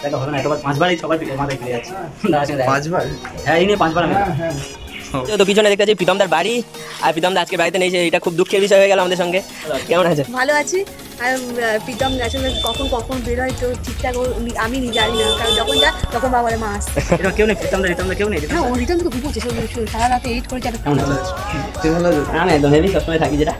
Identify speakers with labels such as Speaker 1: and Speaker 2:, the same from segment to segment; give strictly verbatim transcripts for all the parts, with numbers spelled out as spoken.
Speaker 1: দেখা হবে না, এটা পাঁচবারই সবার মাথায় ফিরে যাচ্ছে। পাঁচবার? হ্যাঁ, এই নিয়ে পাঁচবার আমি। তো পিছনে দেখতে পাচ্ছি প্রীতমদার বাড়ি, আর প্রীতমদা আজকে বাড়িতে নেই, এটা খুব দুঃখের বিষয় হয়ে গেল আমাদের সঙ্গে। কেমন আছে?
Speaker 2: ভালো আছি। আর প্রীতম আসলে কখন কখন বের হয় তো ঠিকঠাক আমি জানি না, কারণ যখন যা তখন বাবার মা আসছে।
Speaker 1: এটা কেউ নেই, প্রীতমদা রিতমদা কেউ নেই?
Speaker 2: হ্যাঁ, ও রিতম তো ঘুমোচ্ছে, সারা রাতে এইট করে যাবে।
Speaker 1: কেমন আছে? আমি একদম হেভি, সবসময় থাকি যেটা।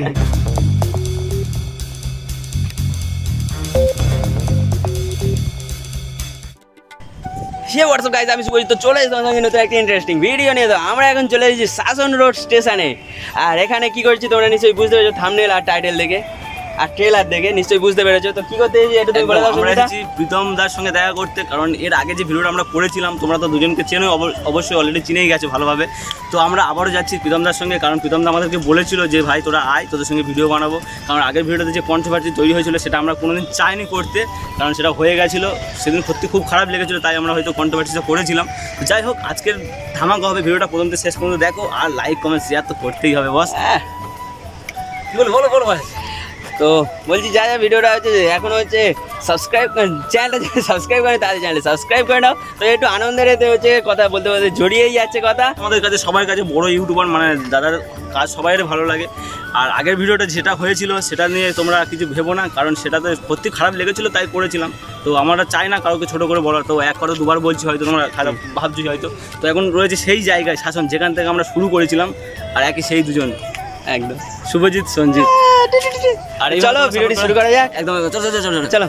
Speaker 1: সে হোয়াটসঅ্যাপ গাইজ, আমি সুভজিৎ। তো চলে এসেছি তোমাদের নতুন একটা ইন্টারেস্টিং ভিডিও নিয়ে। তো আমরা এখন চলে এসেছি শাসন রোড স্টেশনে। আর এখানে কি করছি তোমরা নিশ্চয়ই বুঝতে পেরেছো থাম্বনেল আর টাইটেল দেখে আর ট্রেলার দেখে নিশ্চয়ই বুঝতে পেরেছো। তো কি করতে এসেছি এটা তুমি বলে দাও। আমরা এসেছি প্রীতমদার সঙ্গে দেখা করতে, কারণ এর আগে যে ভিডিওটা আমরা করেছিলাম তোমরা তো দুজনকে চেনো, অবশ্যই অলরেডি চিনেই গেছো ভালোভাবে। তো আমরা আবারও যাচ্ছি প্রীতমদার সঙ্গে, কারণ প্রীতমদা আমাদেরকে বলেছিল যে ভাই তোরা আয়, তোদের সঙ্গে ভিডিও বানাবো। কারণ আগের ভিডিওতে যে কন্ট্রোভার্সি তৈরি হয়েছিল সেটা আমরা কোনোদিন চাইনি করতে, কারণ সেটা হয়ে গেছিলো, সেদিন সত্যি খুব খারাপ লেগেছিলো, তাই আমরা হয়তো কন্ট্রোভার্সিটা করেছিলাম। যাই হোক, আজকের ধামাকা হবে, ভিডিওটা প্রথম থেকে শেষ পর্যন্ত দেখো, আর লাইক কমেন্ট শেয়ার তো করতেই হবে বস। হ্যাঁ বলো বলো বলো বস। তো বলছি যা যা ভিডিওটা হচ্ছে এখন হচ্ছে সাবস্ক্রাইব চ্যানেলটা সাবস্ক্রাইব করে তাদের চ্যানেলে সাবস্ক্রাইব করে নাও। তো একটু আনন্দের এতে হচ্ছে কথা বলতে বলতে জড়িয়েই যাচ্ছে কথা। আমাদের কাছে সবার কাছে বড় ইউটিউবার মানে দাদার কাজ সবাইয়ের ভালো লাগে। আর আগের ভিডিওটা যেটা হয়েছিল সেটা নিয়ে তোমরা কিছু ভেবো না, কারণ সেটাতে সত্যি খারাপ লেগেছিলো তাই করেছিলাম। তো আমরা চাই না কাউকে ছোটো করে বলার, তো একবারও দুবার বলছি হয়তো তোমরা খারাপ ভাবছি হয়তো। তো এখন রয়েছে সেই জায়গায় শাসন যেখান থেকে আমরা শুরু করেছিলাম, আর একই সেই দুজন একদম শুভজিৎ সঞ্জিত। আর চলো ভিডিওটি শুরু করা যাক একদম। চলো চলো চলো চলো।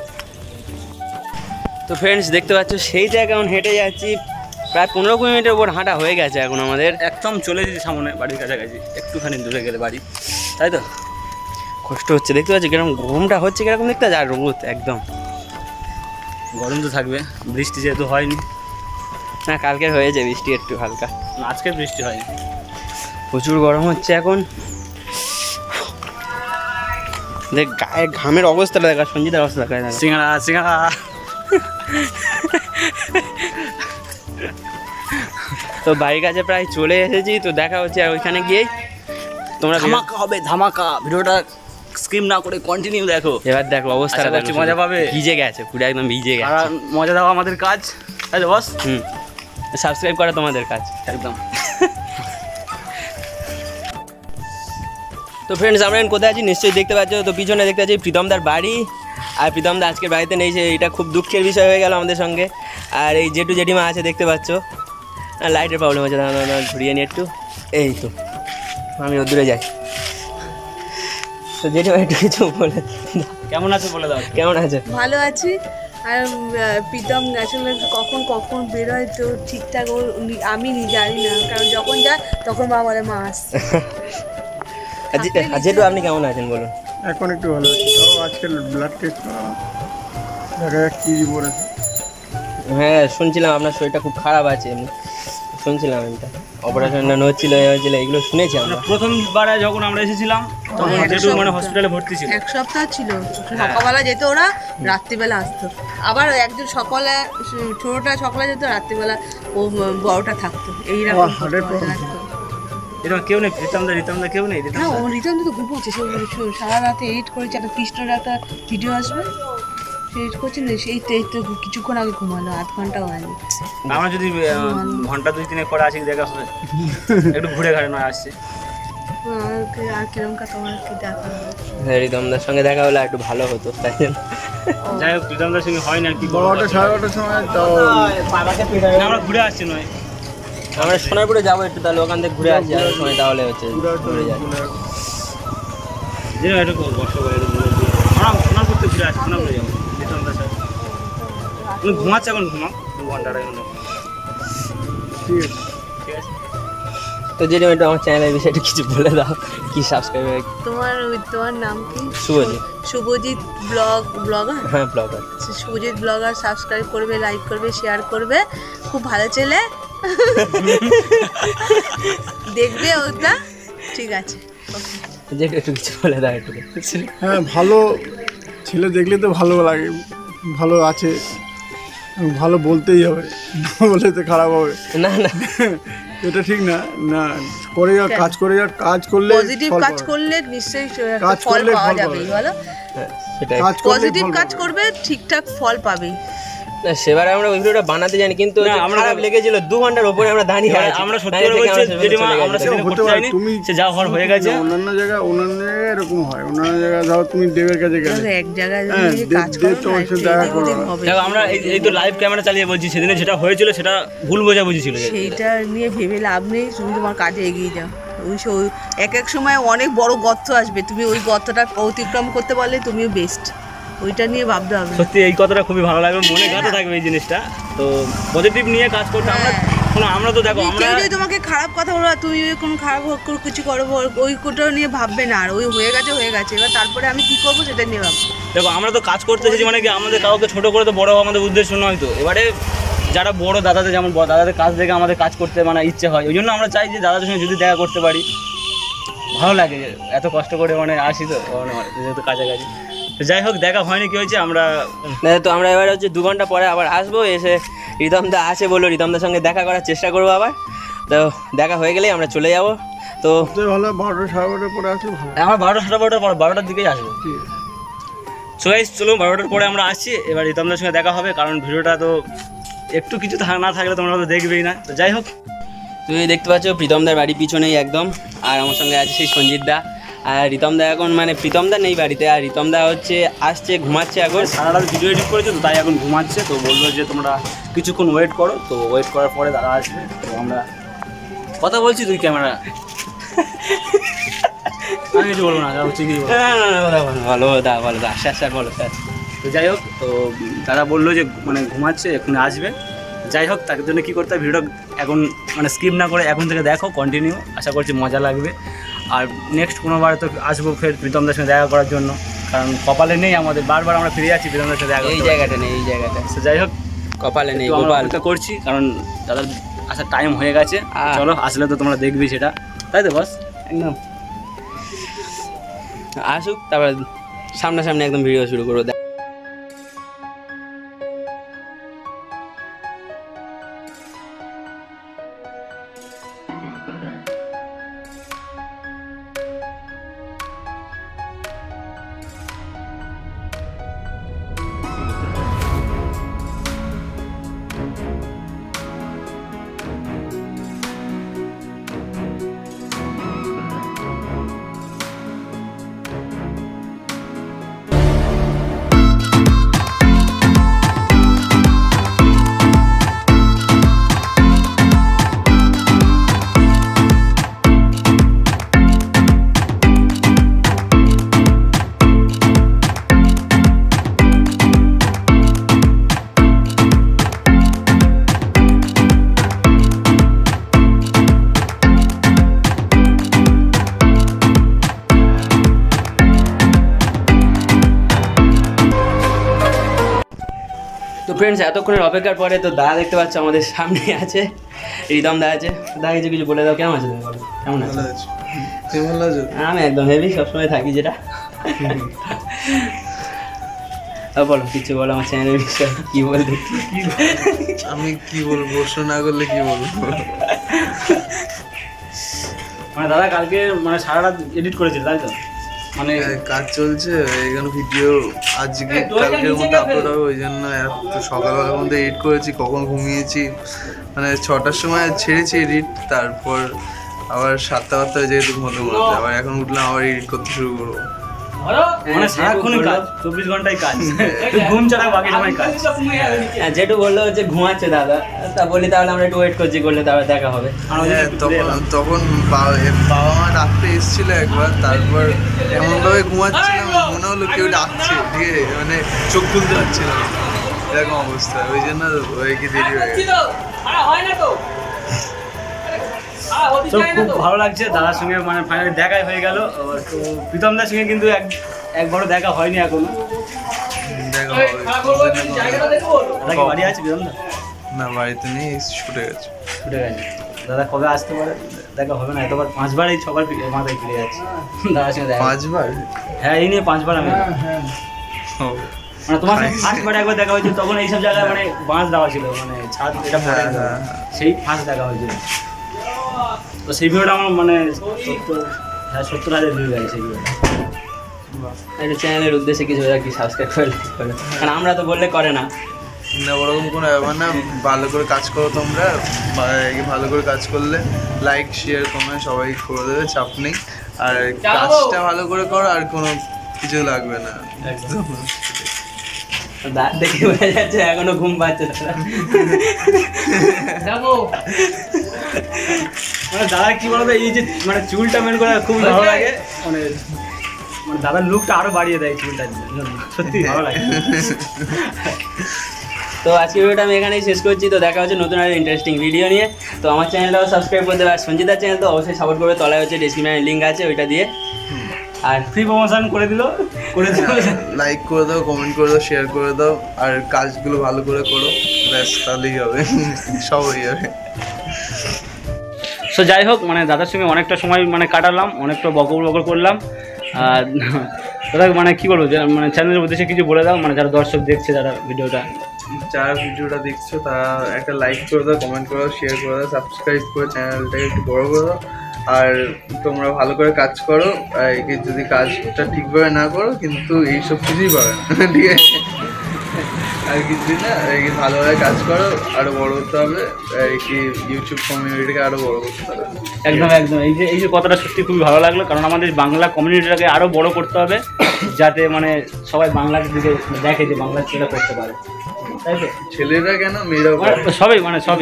Speaker 1: তো ফ্রেন্ডস দেখতে পাচ্ছ সেই জায়গা এখন হেঁটে যাচ্ছি, প্রায় পনেরো কুড়ি মিনিটের উপর হাঁটা হয়ে গেছে এখন আমাদের। একদম চলে এসেছি সামনে বাড়ির কাছাকাছি, একটুখানি দূরে গেলে বাড়ি, তাই তো কষ্ট হচ্ছে। দেখতে পাচ্ছি কিরকম গরমটা হচ্ছে, কিরকম দেখতে পাচ্ছি। আর রোদ একদম গরম তো থাকবে, বৃষ্টি যেহেতু হয়নি। না কালকের হয়েছে বৃষ্টি একটু হালকা, আজকের বৃষ্টি হয়নি। প্রচুর গরম হচ্ছে এখন, দেখ গায়ের ঘামের অবস্থাটা দেখা, সঞ্জিতের অবস্থা দেখা। সিঙ্গাড়া সিঙ্গাড়া তো বাড়ির কাছে প্রায় চলে এসেছি, তো দেখা হচ্ছে আর ওইখানে গিয়েই তোমরা ধামাকা হবে, ধামাকা। ভিডিওটা স্কিপ না করে কন্টিনিউ দেখো। এবার দেখো অবস্থাটা দেখো, মজা পাবে। ভিজে গেছে পুরো একদম ভিজে গেছে। আর মজা দেওয়া আমাদের কাজ, তাই তো বস? হুম, সাবস্ক্রাইব করা তোমাদের কাজ একদম। তো ফ্রেন্ডস আমরা এখন কোথায় আছি নিশ্চয়ই দেখতে পাচ্ছ। তো পিছনে দেখতে পাচ্ছি প্রীতমদার বাড়ি, আর প্রীতমদা আজকের বাড়িতে নেই, এটা খুব দুঃখের বিষয় হয়ে গেল আমাদের সঙ্গে। আর এই জেঠু জেঠিমা আছে দেখতে পাচ্ছ, লাইটের প্রবলেম হচ্ছে, দাঁড়া দাঁড়া ঘুরিয়ে নিয়ে একটু। এই তো আমি ও দূরে যাই। তো জেঠিমা একটু কিছু বলে, কেমন আছে বলে দাও। কেমন আছে? ভালো আছি। আর প্রীতম আসলে কখন কখন বেরোয় তো ঠিকঠাক আমি জানি না, কারণ যখন যায় তখন বাবার মা আসছে। জেঠু আপনি কেমন আছেন বলুন?
Speaker 3: এখন একটু ভালো আছি, আজকে ব্লাড টেস্ট দেখা যাক কী রিপোর্ট আছে।
Speaker 1: হ্যাঁ শুনছিলাম আপনার শরীরটা খুব খারাপ আছে, এমনি শুনছিলাম এটা অপারেশন হচ্ছিল হয়েছিল, এগুলো শুনেছি আমরা। প্রথমবার যখন আমরা এসেছিলাম তখন জেঠু মানে হসপিটালে ভর্তি ছিল,
Speaker 2: এক সপ্তাহ ছিল। সকালবেলা যেত ওরা, রাত্রিবেলা আসতো। আবার একজন সকালে ছোটটা সকালে যেত, রাত্রিবেলা ও বড়টা থাকতো। এইরকম
Speaker 1: এরকম কেউ নেই? প্রীতমদা রিতমদা কেউ নেই?
Speaker 2: হ্যাঁ, ও রিতমদা তো ঘুমোচ্ছে, সারা রাতে এডিট করেছে। একটা কৃষ্ণর একটা ভিডিও আসবে, সে এডিট করছে না, সেই তো কিছুক্ষণ আগে ঘুমালো, আধ ঘন্টাও হয়নি।
Speaker 1: আমরা যদি ঘন্টা দুই তিনে পরে আসি দেখা হবে, একটু ঘুরে ঘাড়ে নয় আসছে।
Speaker 2: আর কিরকম তোমার কি দেখা
Speaker 1: হ্যাঁ, রিতমদার সঙ্গে দেখা হলে একটু ভালো হতো, তাই জন্য। যাই হোক প্রীতমদার সঙ্গে হয় না কি,
Speaker 3: বারোটা সাড়ে বারোটার সময় তো
Speaker 1: আমরা ঘুরে আসছি নয়, আমরা সোনারপুরে যাবো একটু, তাহলে ওখান থেকে ঘুরে আসি আর সময় তাহলে হচ্ছে ঘুরে যাই। একটু কষ্ট করে আমরা সোনারপুর থেকে ঘুরে আসি, সোনারপুরে যাবো প্রীতমদার সাথে। তুমি ঘুমাচ্ছে এখন, ঘুমাও দু ঘন্টা আড়াই ঘন্টা। ঠিক আছে ঠিক আছে। তো যেটা একটু আমার চ্যানেলের বিষয়টা কিছু বলে দাও, কি সাবস্ক্রাইব।
Speaker 2: তোমার তোমার নাম কি?
Speaker 1: শুভজিৎ।
Speaker 2: Subhajit blog blogger.
Speaker 1: হ্যাঁ ব্লগার।
Speaker 2: শুভজিৎ ব্লগার সাবস্ক্রাইব করবে, লাইক করবে, শেয়ার করবে। খুব ভালো ছেলে, দেখবে ওটা, ঠিক আছে।
Speaker 1: যেটা একটু কিছু বলে দাও একটু।
Speaker 3: হ্যাঁ, ভালো ছেলে দেখলে তো ভালো লাগে, ভালো আছে, ভালো বলতেই হবে, বলে তো খারাপ হবে
Speaker 2: না। না
Speaker 3: এটা ঠিক না। না করে যাওয়ার কাজ করে যাওয়ার কাজ করলে,
Speaker 2: পজিটিভ কাজ করলে নিশ্চয়ই ফল পাওয়া যাবে। বলো,
Speaker 3: পজিটিভ
Speaker 2: কাজ করবে ঠিকঠাক ফল পাবে।
Speaker 1: না সেবারে আমরা ওই ভিডিওটা বানাতে জানি কিন্তু আমরা খারাপ লেগেছিল দু ঘন্টার উপরে আমরা দাঁড়িয়ে আছি
Speaker 4: আমরা সত্যি করে বলছি জেঠিমা আমরা সেখানে করতে যাইনি সে যা হওয়ার হয়ে গেছে
Speaker 3: অন্যান্য জায়গায় অন্যান্য জায়গায় এরকম হয় অন্যান্য জায়গায় ধরো তুমি দেবের কাছে গেলে
Speaker 2: এক জায়গায় যদি কাজ করো
Speaker 3: তোমার সাথে দেখা করো
Speaker 4: দেখো আমরা এই এই তো লাইভ ক্যামেরা চালিয়ে বলছি সেদিনে যেটা হয়েছিল সেটা ভুল বোঝাবুঝি ছিল
Speaker 2: সেইটা নিয়ে ভেবে লাভ নেই তুমি তোমার কাজে এগিয়ে যাও ওই এক এক সময় অনেক বড় গর্ত আসবে তুমি ওই গর্তটা অতিক্রম করতে পারলে তুমিও বেস্ট ওইটা নিয়ে ভাবতে হবে
Speaker 4: সত্যি এই কথাটা খুবই ভালো লাগবে মনে গাঁথা থাকবে এই জিনিসটা তো পজিটিভ নিয়ে কাজ করতে আমরা কোনো আমরা তো দেখো আমরা
Speaker 2: কেউ যদি তোমাকে খারাপ কথা বলো তুমি কোনো খারাপ কিছু করো ওই কোটা নিয়ে ভাববে না আর ওই হয়ে গেছে হয়ে গেছে এবার তারপরে আমি কি করবো সেটা নিয়ে ভাববো
Speaker 4: দেখো আমরা তো কাজ করতে এসেছি মানে কি আমাদের কাউকে ছোটো করে তো বড় আমাদের উদ্দেশ্য নয় তো এবারে যারা বড় দাদাদের যেমন দাদাদের কাজ দেখে আমাদের কাজ করতে মানে ইচ্ছে হয় ওই জন্য আমরা চাই যে দাদাদের সঙ্গে যদি দেখা করতে পারি ভালো লাগে এত কষ্ট করে মানে আসি তো যেহেতু কাছাকাছি যাই হোক দেখা হয়নি কি হয়েছে আমরা
Speaker 1: তো আমরা এবার হচ্ছে দু ঘন্টা পরে আবার আসবো এসে রিতমদা আছে বললো রিতমদার সঙ্গে দেখা করার চেষ্টা করবো আবার তো দেখা হয়ে গেলেই আমরা চলে যাবো তো
Speaker 3: ভালো বারোটা সাড়ে বারোটার পরে আসলে ভালো
Speaker 4: আমার বারোটা সাড়ে বারোটার পর বারোটার দিকেই আসবো সবাই চলো বারোটার পরে আমরা আসছি এবার রিতমদার সঙ্গে দেখা হবে কারণ ভিডিওটা তো একটু কিছু না থাকলে তোমরা তো দেখবেই না তো যাই হোক
Speaker 1: তুমি দেখতে পাচ্ছ প্রীতমদার বাড়ির পিছনেই একদম আর আমার সঙ্গে আছে সেই সঞ্জিত দা আর রিতমদা এখন মানে প্রীতমদা নেই বাড়িতে আর রিতমদা হচ্ছে আসছে ঘুমাচ্ছে এখন
Speaker 4: সারা রাত ভিডিও এডিট করেছে তো তাই এখন ঘুমাচ্ছে তো বললো যে তোমরা কিছুক্ষণ ওয়েট করো তো ওয়েট করার পরে দাদা আসবে তো আমরা কথা বলছি তুই ক্যামেরা আমি কিছু বলবো না হচ্ছে কি
Speaker 1: ভালো দা ভালো দা স্যার স্যার বলো স্যার
Speaker 4: তো যাই হোক তো দাদা বললো যে মানে ঘুমাচ্ছে এখন আসবে যাই হোক তার জন্য কী করতে হবে ভিডিওটা এখন মানে স্কিপ না করে এখন থেকে দেখো কন্টিনিউ আশা করছি মজা লাগবে আর নেক্সট কোনোবার তো আসবো ফের প্রীতমদার সঙ্গে দেখা করার জন্য কারণ কপালে নেই আমাদের বারবার আমরা ফিরে যাচ্ছি প্রীতমদার সঙ্গে দেখা
Speaker 1: এই জায়গাটা নেই এই জায়গাটা
Speaker 4: তো যাই হোক
Speaker 1: কপালে নেই
Speaker 4: আমরা অপেক্ষা করছি কারণ দাদার আসার টাইম হয়ে গেছে চলো আসলে তো তোমরা দেখবি সেটা তাই তো বস
Speaker 1: একদম আসুক তারপর সামনাসামনি একদম ভিডিও শুরু করবো তো ফ্রেন্ডস এতক্ষণের অপেক্ষার পরে তো দাদা দেখতে পাচ্ছ আমাদের সামনে আছে রিতম দা আছে দা কিছু কিছু বলে দাও কেমন আছে তুমি বলো কেমন আছে
Speaker 3: কেমন লাগছে
Speaker 1: আমি একদম হেভি সবসময় থাকি যেটা বলো কিছু বলো আমার চ্যানেলের বিষয়ে কী বলতে
Speaker 5: আমি কি বলবো প্রশ্ন না করলে কি বলবো
Speaker 4: মানে দাদা কালকে মানে সারা রাত এডিট করেছিল তাই তো মানে
Speaker 5: কাজ চলছে এখানে ভিডিও আজকে কালকের মধ্যে আপলোড হবে ওই জন্য এত সকালবেলার মধ্যে এডিট করেছি কখন ঘুমিয়েছি মানে ছটার সময় ছেড়েছি এডিট তারপর আবার সাতটা আটটা যেহেতু ঘুমোতে ঘুমোতে আবার এখন উঠলাম আবার এডিট করতে শুরু করবো
Speaker 4: মানে সারাক্ষণই কাজ চব্বিশ ঘন্টায় কাজ ঘুম ছাড়া বাকি সময় কাজ
Speaker 1: যেটু বললো হচ্ছে ঘুমাচ্ছে দাদা তা বলি তাহলে আমরা একটু ওয়েট করছি করলে তাহলে দেখা হবে
Speaker 5: তখন তখন বাবা মা ডাকতে এসেছিল একবার তারপর এমনভাবে ঘুমাচ্ছিলাম মনে হলো কেউ ডাকছে ঠিক আছে মানে চোখ খুলতে পারছিলাম এরকম অবস্থা ওই জন্য ওই কি দেরি হয়ে গেছে
Speaker 4: তো খুব ভালো লাগছে দাদার সঙ্গে মানে ফাইনালি দেখাই হয়ে গেল তো প্রীতমদার সঙ্গে কিন্তু এক একবারও দেখা হয়নি এখনো
Speaker 5: দেখা
Speaker 4: দাদা বাড়ি আছে প্রীতমদা
Speaker 5: না বাড়িতে নেই ছুটে গেছে
Speaker 4: ছুটে গেছে দাদা কবে আসতে পারে দেখা হবে না এতবার পাঁচবার এই ছবার মাথায় ফিরে যাচ্ছে দাদার সঙ্গে দেখা
Speaker 5: পাঁচবার
Speaker 4: হ্যাঁ এই নিয়ে পাঁচবার আমি মানে তোমার সাথে ফার্স্টবার একবার দেখা হয়েছিল তখন এইসব জায়গায় মানে বাঁশ দেওয়া ছিল মানে ছাদ এটা পড়ে সেই ফার্স্ট দেখা হয়েছিল তো সেই ভিডিওটা আমার মানে সত্তর হ্যাঁ সত্তর হাজার ভিউ গেছে সেই ভিডিওটা
Speaker 1: একটা চ্যানেলের উদ্দেশ্যে কিছু কি সাবস্ক্রাইব করে কারণ আমরা তো বললে করে না
Speaker 5: না ওরকম কোনো ব্যাপার না, ভালো করে কাজ করো তোমরা, ভালো করে কাজ করলে লাইক শেয়ার কমেন্ট সবাই করে দেবে, চাপ নেই। আর কাজটা ভালো করে করো, আর কোনো কিছু লাগবে না। একদম
Speaker 1: দাঁত দেখে বোঝা যাচ্ছে এখনো ঘুম পাচ্ছে
Speaker 4: যাবো। মানে দাদা কি বলতো, এই যে মানে চুলটা মেন করে খুব ভালো লাগে, মানে মানে দাদার লুকটা আরো বাড়িয়ে দেয় চুলটার জন্য, সত্যি ভালো লাগে।
Speaker 1: তো আজকে ভিডিওটা আমি এখানেই শেষ করছি। তো দেখা হচ্ছে নতুন আর ইন্টারেস্টিং ভিডিও নিয়ে। তো আমার চ্যানেলটাও সাবস্ক্রাইব করতে হবে, আর সঞ্জিতার চ্যানেল তো অবশ্যই সাপোর্ট করবে, তলায় হচ্ছে ডিসক্রিপশনে লিঙ্ক আছে ওইটা দিয়ে।
Speaker 4: আর ফ্রি প্রমোশন করে দিল করে দিল
Speaker 5: লাইক করে দাও, কমেন্ট করে দাও, শেয়ার করে দাও, আর কাজগুলো ভালো করে করো, ব্যাস তাহলেই হবে, সব হয়ে যাবে।
Speaker 4: সো যাই হোক, মানে দাদার সঙ্গে অনেকটা সময় মানে কাটালাম, অনেকটা বকর বকর করলাম। আর দাদা মানে কী বলবো, যে মানে চ্যানেলের উদ্দেশ্যে কিছু বলে দাও, মানে যারা দর্শক দেখছে, যারা ভিডিওটা
Speaker 5: যারা ভিডিওটা দেখছো তারা একটা লাইক করে দাও, কমেন্ট করে দাও, শেয়ার করে দাও, সাবস্ক্রাইব করে চ্যানেলটাকে একটু বড় করে দাও। আর তোমরা ভালো করে কাজ করো, যদি কাজটা ঠিকভাবে না করো কিন্তু এইসব কিছুই পাবে না, ঠিক আছে? আর কিছুই না, ভালোভাবে কাজ করো, আরও বড় হতে হবে, কি ইউটিউব কমিউনিটিকে আরও বড় করতে হবে।
Speaker 4: একদম একদম এই যে এই যে কথাটা সত্যি খুবই ভালো লাগলো, কারণ আমাদের বাংলা কমিউনিটিটাকে আরও বড় করতে হবে, যাতে মানে সবাই বাংলার দিকে দেখে যে বাংলা ছেলেরা করতে পারে, তাই তো?
Speaker 5: ছেলেরা কেন, মেয়েরাও
Speaker 4: সবই, মানে সবই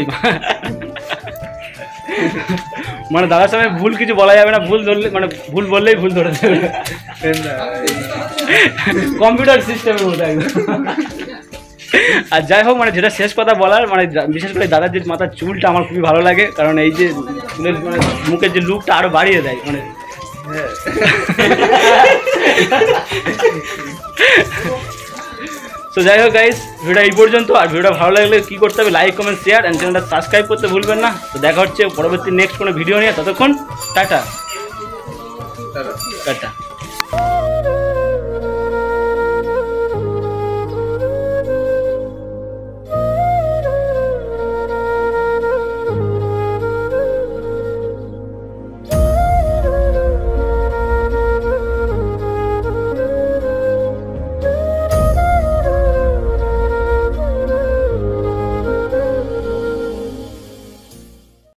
Speaker 4: মানে দাদার সঙ্গে ভুল কিছু বলা যাবে না, ভুল ধরলে মানে ভুল বললেই ভুল ধরে দেবে, কম্পিউটার সিস্টেমের মতো একদম। আর যাই হোক, মানে যেটা শেষ কথা বলার, মানে বিশেষ করে দাদার যে মাথার চুলটা আমার খুবই ভালো লাগে, কারণ এই যে চুলের মানে মুখের যে লুকটা আরও বাড়িয়ে দেয়, মানে তো যাই হোক গাইস, ভিডিওটা এই পর্যন্ত। আর ভিডিওটা ভালো লাগলে কী করতে হবে, লাইক কমেন্ট শেয়ার অ্যান্ড চ্যানেলটা সাবস্ক্রাইব করতে ভুলবেন না। তো দেখা হচ্ছে পরবর্তী নেক্সট কোনো ভিডিও নিয়ে, ততক্ষণ টাটা টাটা।